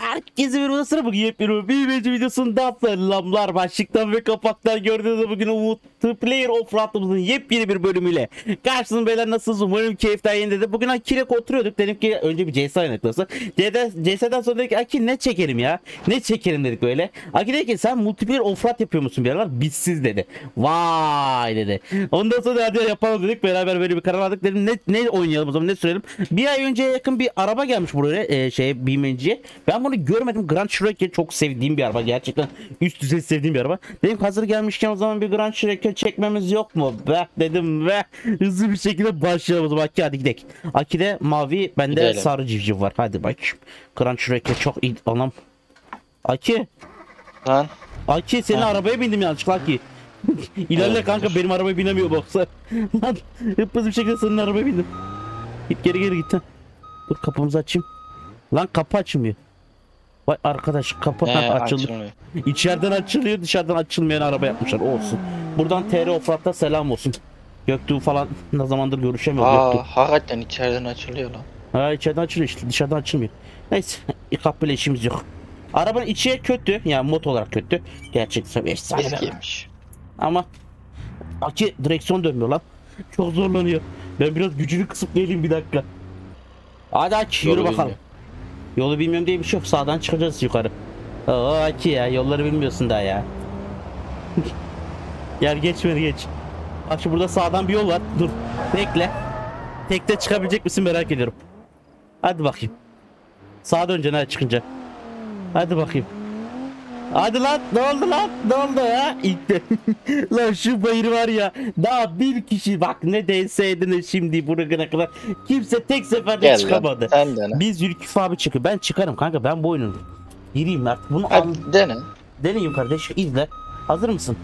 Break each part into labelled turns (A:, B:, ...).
A: Herkese bir odasına bugün yepyeni bir videosunda selamlar. Başlıktan ve kapaktan gördüğünüz gibi bugün Multiplayer Offroad'ımızın yepyeni bir bölümüyle karşınızda. Beyler nasılsınız? Umarım keyiften yerinde de. Bugün Aki'yle oturuyorduk. Dedim ki önce bir CS oynaklası. CS'den sonra dedik ki Aki ne çekelim ya? Ne çekelim dedik böyle. Aki dedi ki sen Multiplayer Offroad yapıyor musun bir aralar? Bizsiz dedi. Vay dedi. Ondan sonra hadi yapalım dedik. Beraber böyle bir karar aldık. Dedim ne oynayalım o zaman, ne sürelim? Bir ay önceye yakın bir araba gelmiş buraya BMW'ye. Ben bunu görmedim. Grand Cherokee çok sevdiğim bir araba. Gerçekten üst düzey sevdiğim bir araba. Dedim hazır gelmişken o zaman bir Grand Cherokee çekmemiz yok mu? Be dedim ve hızlı bir şekilde başlayalım o zaman. Aki hadi gidelim. Aki'de mavi, bende gidelim. Sarı civciv var. Hadi bak. Grand Cherokee çok iyi. Anam. Aki.
B: Lan.
A: Aki senin arabaya bindim yanlışlıkla Aki. İlerle evet, kanka benim arabaya binemiyor boksa. Lan hızlı bir şekilde senin arabaya bindim. Git geri git. Dur kapımızı açayım. Lan kapı açmıyor. Vay arkadaş kapı açıldı. İçeriden açılıyor, dışarıdan açılmayan araba yapmışlar. Olsun. Buradan TR Offroad'da selam olsun. Göktuğ falan ne zamandır görüşemiyoruz.
B: Hakikaten içeriden açılıyor lan.
A: Ha içeriden açılıyor işte, dışarıdan açılmıyor. Neyse kapıyla işimiz yok. Arabanın içi kötü, yani mod olarak kötü. Gerçekten efsane.
B: Eskiymiş.
A: Ama Aki direksiyon dönmüyor lan. Çok zorlanıyor. Ben biraz gücünü kısıp geleyim bir dakika. Hadi aç yürü bakalım. Bilmiyorum. Yolu bilmiyorum diye bir şey yok. Sağdan çıkacağız yukarı. Oo Aki ya, yolları bilmiyorsun daha ya. Gel geç beni geç. Bak şu burada sağdan bir yol var. Dur bekle. Tekte çıkabilecek misin merak ediyorum. Hadi bakayım. Sağa döneceksin ha çıkınca. Hadi bakayım. Hadi lan ne oldu lan, ne oldu ya? İlk de lan şu bayır var ya, daha bir kişi bak ne DS'diniz şimdi buraya kadar kimse tek seferde gel çıkamadı.
B: Lan,
A: biz Yülküf abi çıkıyor, ben çıkarım kanka, ben bu oyunu gireyim artık bunu.
B: Hadi dene.
A: Deneyim kardeş, izle. Hazır mısın?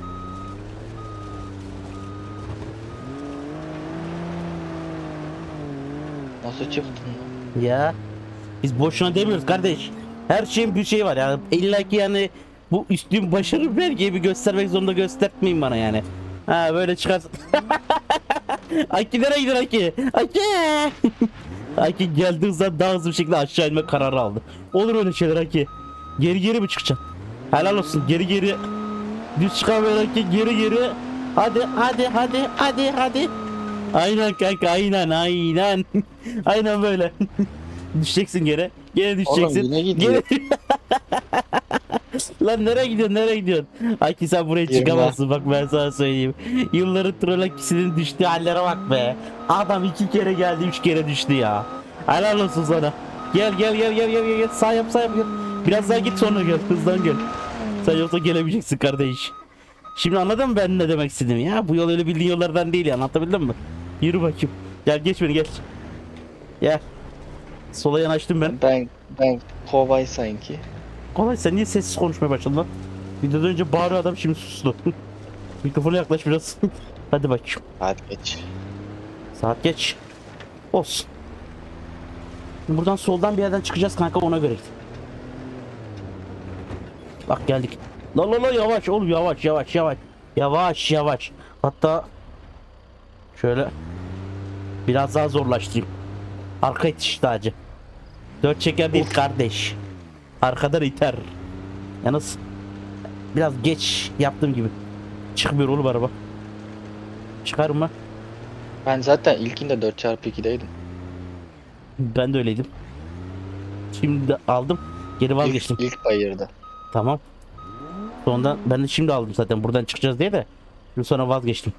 B: Nasıl çıktın
A: ya? Biz boşuna demiyoruz kardeş. Her şeyin bir şeyi var yani, illa ki yani bu üstün başarı belgeyi göstermek zorunda göstermeyin bana yani. Ha böyle çıkarsın. Aki nereye gidiyor Aki? Aki. Aki geldiği zaman daha hızlı bir şekilde aşağı inme kararı aldı. Olur öyle şeyler Aki. Geri mi çıkacaksın? Helal olsun, geri. Düz çıkamıyor Aki, geri. Hadi. Aynen kanka, aynen. Aynen böyle. Düşeceksin gene. Gene düşeceksin.
B: Oğlum yine gidiyor.
A: Lan nereye gidiyorsun? Aki sen buraya çıkamazsın, bak ben sana söyleyeyim. Yılların trolakisinin düştüğü hallere bak be. Adam 2 kere geldi, 3 kere düştü ya. Helal olsun sana. Gel. Sağ yap gel. Biraz daha git sonra gel, hızlan gel. Sen yoksa gelemeyeceksin kardeş. Şimdi anladın mı ben ne demek istedim ya? Bu yol öyle bildiğin yollardan değil ya, anlatabildim mi? Yürü bakayım. Gel geç beni geç. Gel. Sola yanaştım ben.
B: Ben kovay sanki.
A: Kolay, sen niye sessiz konuşmaya başladın lan? Videodan önce bağırıyor adam, şimdi sustu. Mikrofona yaklaş biraz. Hadi bakayım.
B: Hadi geç.
A: Saat geç. Olsun. Buradan soldan bir yerden çıkacağız kanka, ona göre. Bak geldik. La yavaş oğlum, yavaş. Hatta şöyle biraz daha zorlaştırayım. Arka itiş tacı. 4 çeker değil kardeş. Arkadan iter. Yalnız biraz geç yaptığım gibi. Çıkmıyor oğlum araba. Çıkar mı?
B: Ben zaten ilkinde 4x2'deydim.
A: Ben de öyleydim. Şimdi aldım. Geri vazgeçtim.
B: İlk bayırdı.
A: Tamam. Sonradan ben de şimdi aldım zaten, buradan çıkacağız diye de. Şimdi sonra vazgeçtim.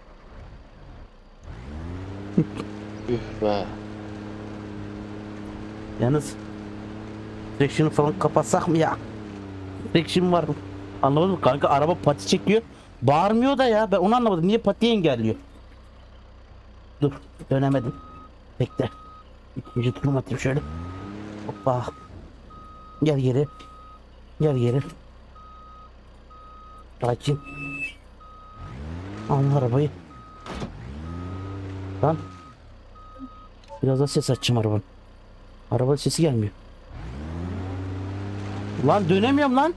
B: Üf be.
A: Yalnız direksiyonu falan kapatsak mı ya? Direksiyon var mı? Anlamadım kanka, araba pati çekiyor. Bağırmıyor da ya, ben onu anlamadım. Niye patiyi engelliyor? Dur dönemedim. Bekle. İkinci turum atayım şöyle. Hoppa. Gel geri. Sakin. Al arabayı. Lan. Biraz da ses açayım arabanın. Araba sesi gelmiyor. Lan dönemiyorum lan.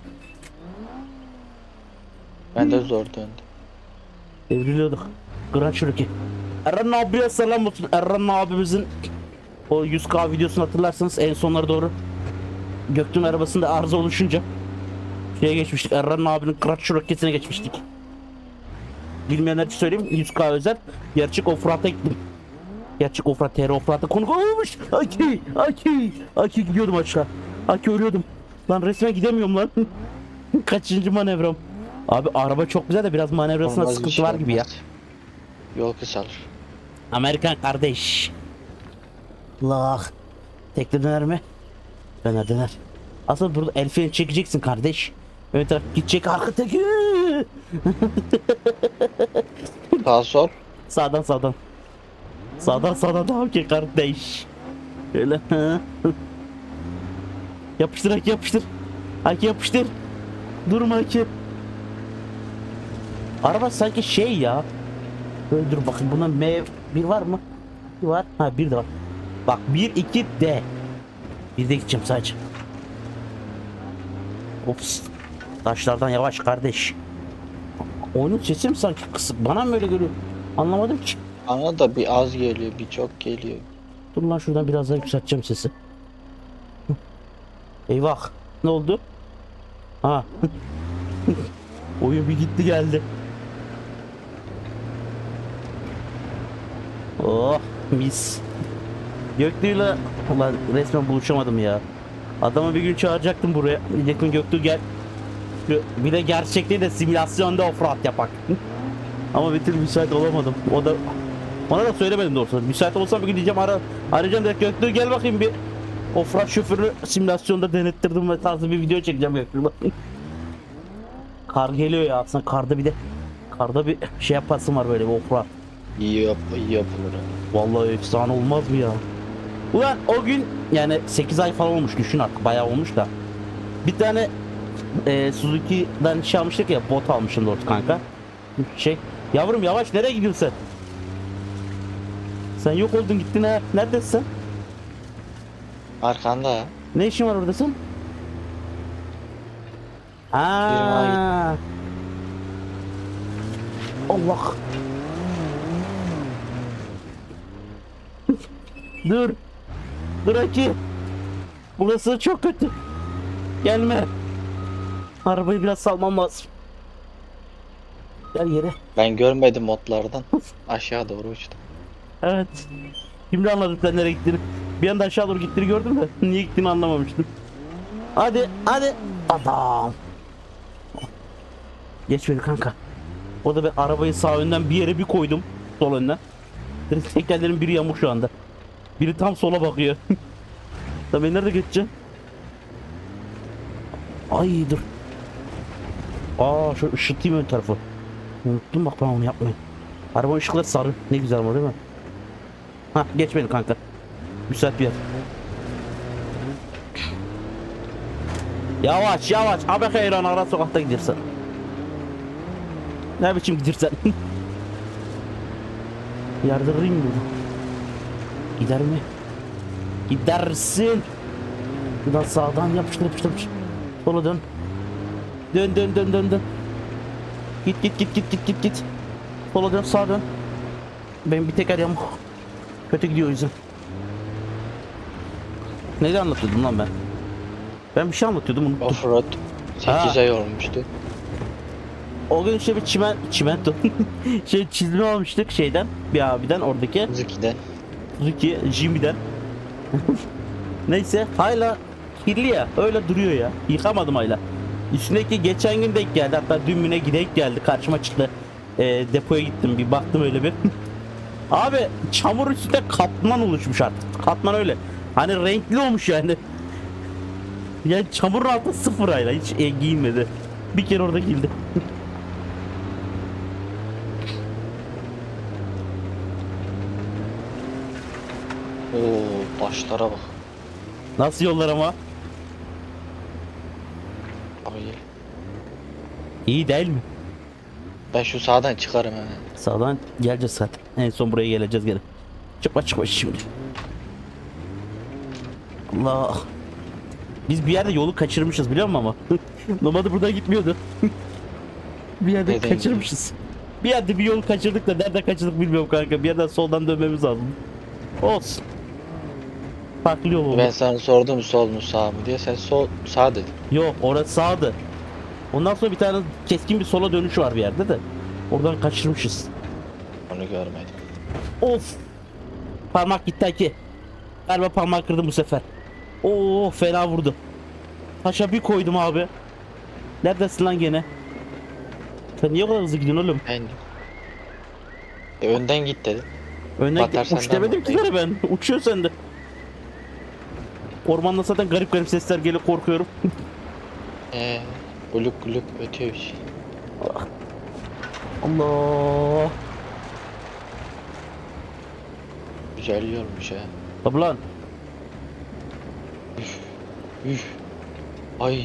B: Ben de zor döndüm.
A: Devriliyorduk. Grand Cherokee. Erhan abiye selam olsun. Erhan abimizin o 100K videosunu hatırlarsanız en sonlara doğru Göktuğ'un arabasında arıza oluşunca şeye geçmiştik. Erran abinin Kıraç roketine geçmiştik. Bilmeyenler için söyleyeyim. 100K özel. Gerçek offroad'a gittim. Gerçek offroad, TR offroad'a konuk olmuş. Aki gidiyordum aşağı. Aki ölüyordum. Lan resmen gidemiyorum lan. Kaçıncı manevram? Abi araba çok güzel de biraz manevrasında
B: Olmaz bir
A: sıkıntı
B: şey
A: var gibi ya.
B: olmaz. Yol kısalır.
A: Amerikan kardeş. Allah. Tekli döner mi? Döner. Aslında burada el freni çekeceksin kardeş. Ön taraf gidecek, arka teki.
B: Sağ sol.
A: Sağdan. Sağdan daha okey kardeş. Öyle. Yapıştır Haki, yapıştır. Haki yapıştır. Durma Haki. Araba sanki şey ya. Böyle dur bakayım, buna M1 var mı? Bir var. Ha, bir de var. Bak 1 2 D. Bir de gideceğim sadece. Ops. Taşlardan yavaş kardeş. Oyunun sesi mi sanki kısık? Bana mı öyle geliyor? Anlamadım ki.
B: Bana da bir az geliyor, bir çok geliyor.
A: Dur lan, şuradan biraz daha yükselteceğim sesi. Eyvah. Ne oldu? Ha. Oyun bir gitti geldi. Oh mis. Göktü'yle ulan resmen buluşamadım ya. Adamı bir gün çağıracaktım buraya. Diyecektim Göktü gel. Bir de gerçek değil de simülasyonda offroad yapak. Ama bir türlü müsait olamadım. Ona da söylemedim doğrusu. Müsait olsam bir gün diyeceğim, arayacağım direkt, Göktü gel bakayım bir offroad şoförü simülasyonda denettirdim ve tarzı bir video çekeceğim Göktü'yle. Kar geliyor ya, aslında karda bir şey yapasım var, böyle bir offroad.
B: İyi yapılır.
A: Vallahi efsane olmaz mı ya? Ulan o gün yani 8 ay falan olmuş, düşün artık bayağı olmuş da. Bir tane Suzuki'den şey almıştık ya, bot almışım doğrusu kanka. Yavrum yavaş, nereye gidiyorsun sen? Sen yok oldun gittin ha. Neredesin sen?
B: Arkanda.
A: Ne işin var oradasın?
B: Firmaya
A: Allah. Dur Haki. Burası çok kötü. Gelme. Arabayı biraz salmam lazım. Gel yere.
B: Ben görmedim modlardan. Aşağı doğru uçtum.
A: Evet. Şimdi anladım sen nereye gittiğini. Bir anda aşağı doğru gittiğini gördüm de niye gittiğini anlamamıştım. Hadi. Adam. Geç beni kanka. O da ben arabayı sağ önden bir yere bir koydum. Sol önden. Tekerlerin biri yamuk şu anda. Biri tam sola bakıyor. Da ben nerede geçeceğim? Ay dur. Şu ışıtayım ön tarafı. Unuttum bak, ben onu yapmayın. Araba ışıkları sarı. Ne güzel ama değil mi? Ha, geç beni kanka. Müsait bir yer. Yavaş. Abi hayran, ara sokakta gidersen. Ne biçim gidersen. Yardırayım mı? Gider mi? Gidersin. Buradan sağdan yapıştır. Sola dön. Dön. Git. Sola dön, sağa dön. Benim bir teker yamuk. Kötü gidiyor o yüzden. Neydi anlatıyordum lan ben? Ben bir şey anlatıyordum, unuttum.
B: Offroad 8 ay olmuştu.
A: O gün işte bir çimento çizme almıştık şeyden, bir abiden, oradaki
B: Zuki'den.
A: Jimmy'den. Neyse, hala kirli ya, öyle duruyor ya, yıkamadım hala. Üstündeki geçen gün denk geldi, hatta dün müne denk geldi, karşıma çıktı. Depoya gittim, bir baktım öyle bir. Abi çamur üstünde katman oluşmuş artık, katman öyle hani renkli olmuş yani. Yani çamurun altı sıfır hala, hiç giyinmedi. Bir kere orada giyildi.
B: Oo, taşlara bak.
A: Nasıl yollar ama?
B: Abi
A: İyi değil mi?
B: ben şu sağdan çıkarım hemen.
A: Sağdan geleceğiz zaten. En son buraya geleceğiz gene. Çıkma şimdi. Allah. Biz bir yerde yolu kaçırmışız biliyor musun ama? Normalde buradan gitmiyordu. Bir yerde
B: Neden
A: kaçırmışız. Bir yerde bir yol kaçırdık da nerede kaçırdık bilmiyorum kanka. Bir yerden soldan dönmemiz lazım. Olsun. Farklı yol oldu.
B: Ben sana sordum sol mu sağ mı diye, sen sağ dedin.
A: Yok, orası sağdı. Ondan sonra bir tane keskin bir sola dönüş var bir yerde de. Oradan kaçırmışız.
B: Onu görmedim.
A: Of. Parmak gitti Aki. Galiba parmak kırdım bu sefer. Oo, fena vurdu. Taşa bir koydum abi. Neredesin lan gene? Sen niye o kadar hızlı gidiyorsun oğlum?
B: Ben önden git dedim.
A: Önden
B: Batarsan
A: uç
B: ben
A: demedim ki
B: buradayım.
A: sana ben. Uçuyor sende. Ormanda zaten garip garip sesler geliyor, korkuyorum.
B: Guluk guluk ötüyor bir şey.
A: Allah.
B: Güzel yolmuş ha.
A: Tabi lan.
B: Üf. Ay.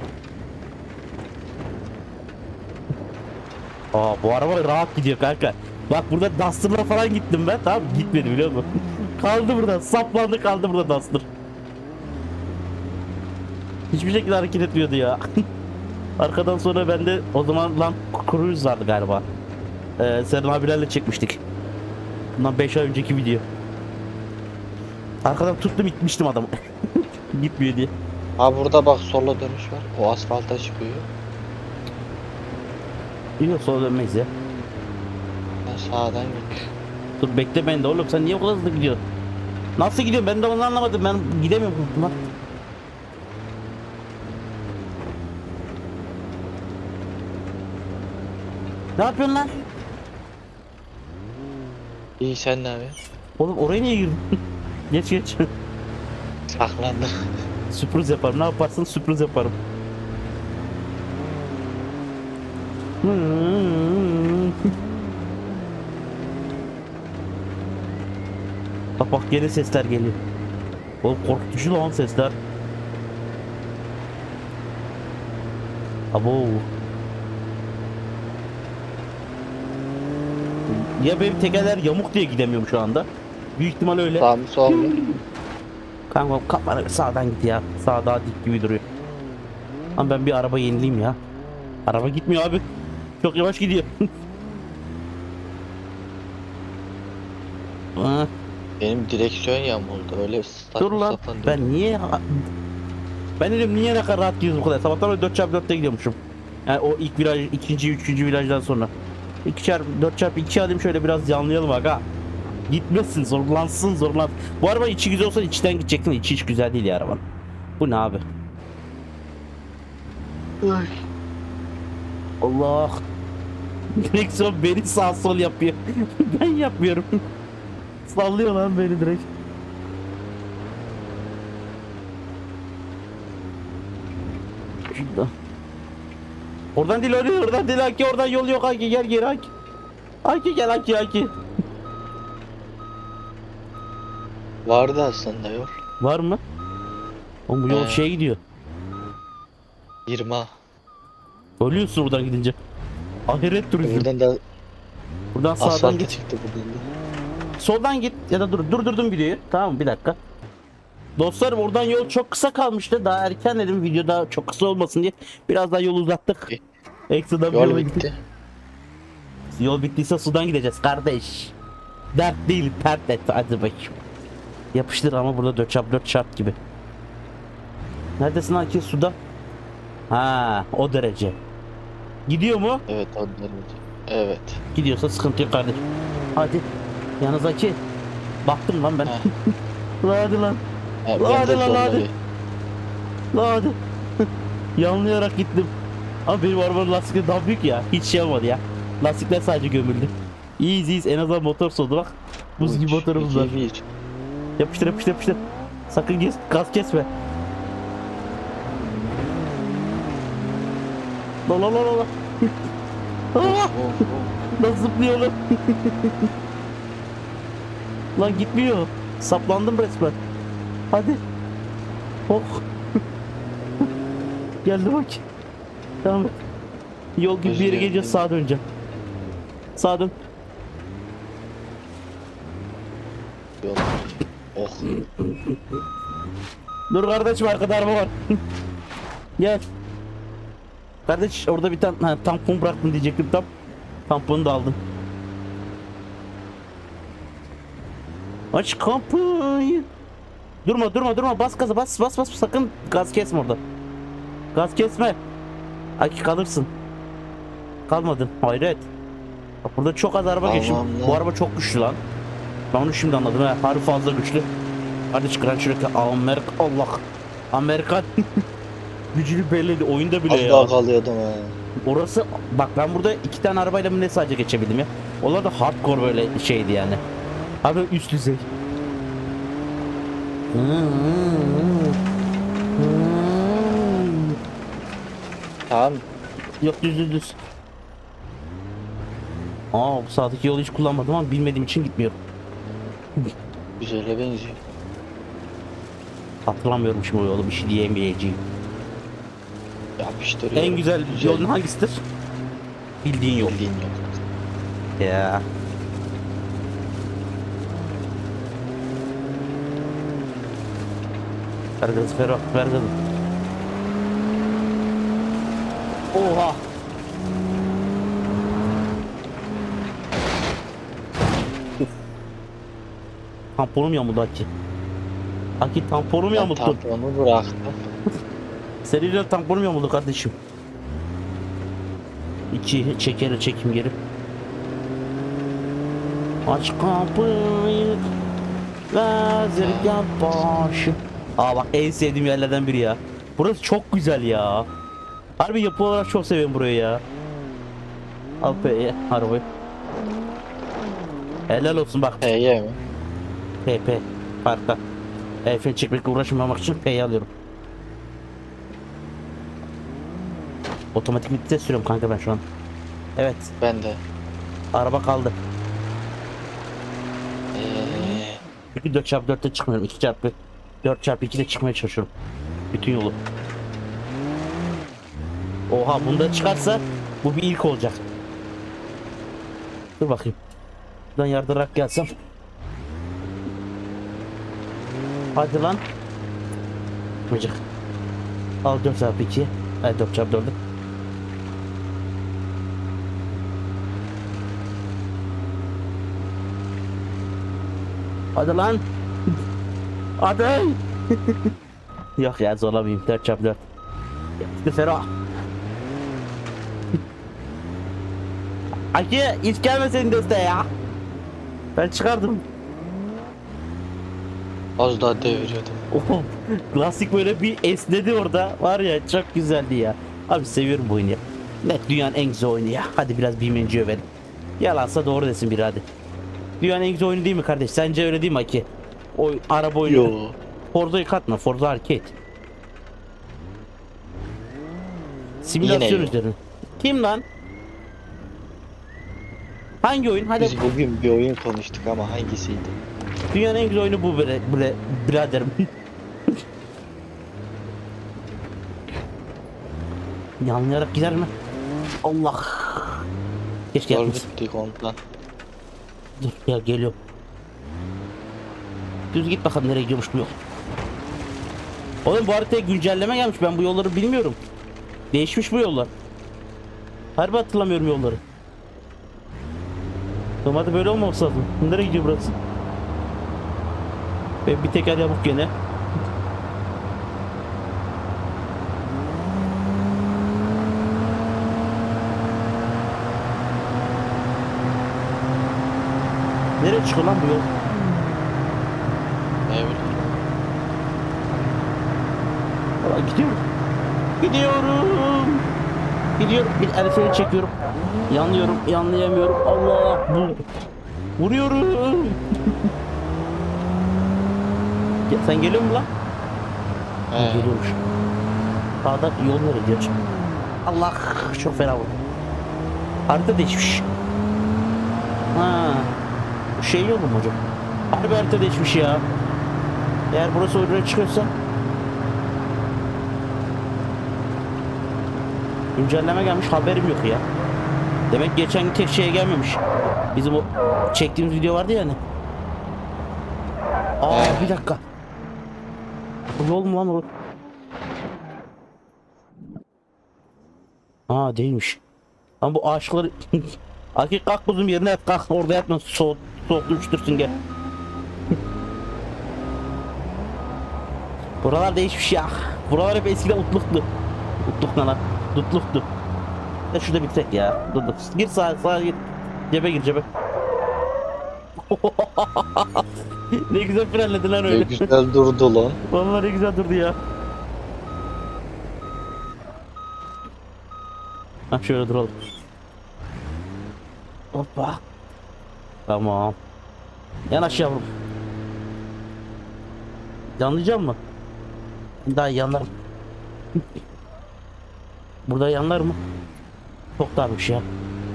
A: Aa, bu araba rahat gidiyor kanka. Bak burada Duster'la falan gittim ben. Tamam, gitmedi biliyor musun? Kaldı burada. Saplandı kaldı burada Duster. Hiçbir şekilde hareket etmiyordu ya. Arkadan sonra ben de o zaman lan Cruise vardı galiba. Serhan abilerle çekmiştik. Bundan 5 ay önceki video. Arkadan tuttum itmiştim adamı. Gitmiyor diye.
B: Ha burada bak sola dönüş var. O asfalta çıkıyor.
A: Yok, sola dönmeyiz ya.
B: Ben sağdan git.
A: Dur bekle ben de oğlum, sen niye o kadar hızlı gidiyorsun? Nasıl gidiyorsun? Ben de onu anlamadım. Ben gidemiyorum lan. Ne yapıyorsun lan?
B: İyi, sen ne yapıyorsun?
A: Oğlum oraya niye girdin? Geç geç.
B: Saklandım.
A: Sürpriz yaparım. Ne yaparsın? Sürpriz yaparım. Bak bak, gene sesler geliyor. Oğlum korkutucu lan sesler. Abo. Ya benim tekerler yamuk diye gidemiyorum şu anda. Büyük ihtimal öyle.
B: Sağ mı sol mu?
A: Kanka kafana sağdan git ya. Sağ daha dik gibi duruyor. Ama ben bir araba yenileyim ya. Araba gitmiyor abi. Çok yavaş gidiyor. Ah,
B: Benim direksiyon yamuldu. Öyle
A: dur
B: saçma
A: lan.
B: sapan dönüyor.
A: Ben niye... Ben dedim niye ne kadar rahat gidiyoruz bu kadar. Sabahtan beri 4x4'te gidiyormuşum. Yani o ilk viraj, ikinci, üçüncü virajdan sonra. 4x2 alayım şöyle biraz yanlayalım aga. Gitmesin, zorlansın, zorlansın. Bu araba içi güzel olsa içten gidecektin. İçi hiç güzel değil ya arabanın. Bu ne abi?
B: Ay.
A: Allah. Direksiyon beni sağ sol yapıyor. Ben yapmıyorum. Sallıyor lan beni direkt. Şurada. Oradan değil, oradan değil Aki, oradan yol yok Aki, gel geri Aki. Aki gel Aki.
B: Vardı aslında yol.
A: Var mı? Oğlum bu yol
B: He.
A: şeye gidiyor.
B: 20.
A: Ölüyorsun buradan gidince. Ahiret turizm.
B: Buradan da
A: Buradan sağdan
B: asfalta
A: git.
B: çıktı buradan da.
A: Soldan git ya da durdurdum videoyu. Tamam mı? Bir dakika. Dostlarım, oradan yol çok kısa kalmıştı. Daha erken dedim, video daha çok kısa olmasın diye. Biraz daha yol uzattık. Ekstradan bir
B: Yol
A: yola
B: bitti.
A: gittik. Yol bittiyse sudan gideceğiz kardeş. Dert değil, pert et. Hadi bakayım. Yapıştır ama burada 4x4 şart gibi. Neredesin lan ki, suda? Ha, o derece. Gidiyor mu?
B: Evet o derece. Evet.
A: Gidiyorsa sıkıntı yok kardeşim. Hadi. Yalnız Aki. Baktım lan ben.
B: Heh.
A: Hadi lan.
B: Ha,
A: Hadi
B: ben de
A: lan, hadi.
B: solda
A: Hadi. Yanlayarak gittim. Ama benim arabanın lastikleri daha büyük ya. Hiç şey olmadı ya. Lastikler sadece gömüldü. İyiyiz. En azından motor soldu bak. Buz gibi motorumuz var.
B: 1.
A: Yapıştır. Sakın gaz kesme. La. Ah! Nasıl zıplıyor lan? Lan gitmiyor. Saplandım resmen. Hadi. Oh. Geldi bak. Tamam. Yol gibi bir yere geleceğiz, sağa döneceğim. Sağa dön.
B: Yol. Oh.
A: Dur kardeşim, arkada araba var. Gel. Kardeş orada bir tane tampon bıraktın diyecektim tam. Tamponu da aldım. Aç kapıyı. Durma durma durma, bas gaza, bas bas bas, sakın gaz kesme orada. Gaz kesme. Aki kalırsın. Kalmadın, hayret. Bak burada çok az araba geçti.
B: Allah'ım
A: Bu
B: lan.
A: araba çok güçlü lan. Ben onu şimdi anladım ha. Harbi fazla güçlü. Hadi çıkaran şuradaki Amerika, Allah. Amerikan gücünü belledi oyunda bile
B: Az
A: ya.
B: daha kalıyordum ha.
A: Orası bak, ben burada 2 tane arabayla mı ne sadece geçebildim ya. Onlar da hardcore böyle şeydi yani. Abi üst düzey.
B: Tamam.
A: Yok, düz düz düz. Bu sağdaki yolu hiç kullanmadım ama bilmediğim için gitmiyorum.
B: Güzele benziyor.
A: Hatırlamıyorum şimdi o yolu, bir şey diyemeyeceğim.
B: Yapıştırıyor.
A: En güzel yolun hangisidir? Bildiğin yol.
B: Bildiğin yok.
A: Ya. Ver gazı Ferro, ver gazı. Oha. Uf. Tamponum yamuldu Aki. Aki tamponum
B: Ben
A: yamuldu.
B: tamponu bıraktım.
A: Seriden tamponum yamuldu kardeşim. İki çekeri çekim geri. Aç kapıyı. Lazer gel başı. Bak, en sevdiğim yerlerden biri ya. Burası çok güzel ya. Harbi yapı olarak çok seviyorum burayı ya. Al P'ye arabayı. Helal olsun bak.
B: Ye mi?
A: P parkta. Fren çekmekle uğraşmamak için P'yi alıyorum. Otomatik vites sürüyorum kanka ben şu an. Evet.
B: Ben de.
A: Araba kaldı. Çünkü 4x4'te çıkmıyorum. 4x2'de çıkmaya çalışıyorum. Bütün yolu. Oha, bunda çıkarsa bu bir ilk olacak. Dur bakayım. Buradan yardırarak gelsem. Hadi lan. Çıkmayacak. Al 4x2. Hadi 4x4'ü. Hadi lan. Hadi. Yok ya, zorlamayayım. 4x4. İşte Ferah. Aki hiç gelmeseydin desteğe ya. Ben çıkardım.
B: Az daha deviriyordum.
A: Oh, klasik böyle bir esnedi orada. Var ya, çok güzeldi ya. Abi seviyorum bu oyunu ya. Net dünyanın en güzel oyunu ya. Hadi biraz BeamNG övelim. Yalansa doğru desin biri hadi. Dünyanın en güzel oyunu değil mi kardeş? Sence öyle değil mi Aki? O araba oyunu.
B: Yo.
A: Forza'yı katma. Forza Arcade. Simülasyon
B: Yine yok.
A: üzerine. Kim lan? Hangi oyun? Hadi.
B: Biz bugün bir oyun konuştuk ama hangisiydi?
A: Dünyanın en güzel oyunu bu biraderim. Yanlayarak gider mi? Allah. Keşke
B: Zor
A: yapmasın.
B: gittik ondan.
A: Dur ya, geliyorum. Düz git bakalım nereye gidiyormuş bu yol. Oğlum bu haritaya güncelleme gelmiş. Ben bu yolları bilmiyorum. Değişmiş bu yollar. Harbi hatırlamıyorum yolları. Normalde böyle olmaması lazım. Nereye gidiyor burası? Ve bir teker yamuk gene. Nereye çıkıyor lan bu yol?
B: Ne bileyim.
A: Valla gidiyorum. Gidiyorum. Gidiyorum. Bir el freni çekiyorum. Yanlıyorum. Yanlayamıyorum. Allah. Vuruyorum. Sen geliyor musun lan? Geliyormuş. Sağda yol nereye gidiyor? Allah, çok fena vurdu. Harita değişmiş. Ha. Şey yolu mu hocam? Harbi harita değişmiş ya. Eğer burası oyuna çıkıyorsa. Güncelleme gelmiş, haberim yok ya. Demek geçen tek şeye gelmemiş. Bizim o çektiğimiz video vardı ya hani. Bir dakika. Bu yol mu lan o? Değilmiş. Ama bu ağaçları... Akif kalk kuzum, yerine yat, kalk orada yatma, soğukta üşütürsün gel. Buralar değişmiş ya. Buralar hep eskiden utluktu. Utluk ne lan? Dutluktu. Ya şurada bitirek ya. Dur. Gir sağa gir. Cebe gir cebe. Ne güzel frenledin lan
B: Ne
A: öyle.
B: güzel durdu lan.
A: Vallahi ne güzel durdu ya. Ha şöyle duralım. Hoppa. Tamam. Yanaş yavrum. Yanlayacak mı? Daha yanlarım. Burada yanlar mı? Çok darmış ya.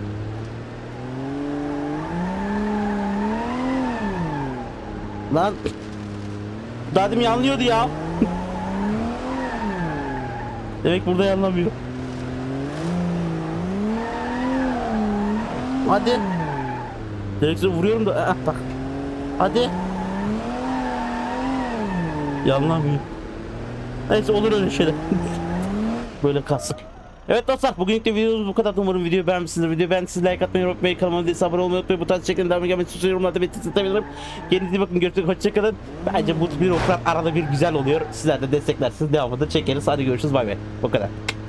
A: Lan. Daha demin yanlıyordu ya. Demek burada yanlamıyor. Hadi. Direksiyonu vuruyorum da bak. Hadi. Yanlamıyor. Neyse olur öyle şeyler. Böyle kalsın. Evet dostlar, bugünkü de videomuz bu kadar. Umarım videoyu beğenmişsinizdir. Videoyu beğendiyseniz like atmayı unutmayın. Kanalıma abone olmayı unutmayın. Bu tarz şeklinde devam gelmek için yorumlarda belirtmeyi. Kendinize iyi bakın. Görüşürüz. Hoşçakalın. Bence bu bir okrat arada bir güzel oluyor. Sizler de desteklersiniz. Devamında çekeriz. Hadi görüşürüz. Bay bay. O kadar.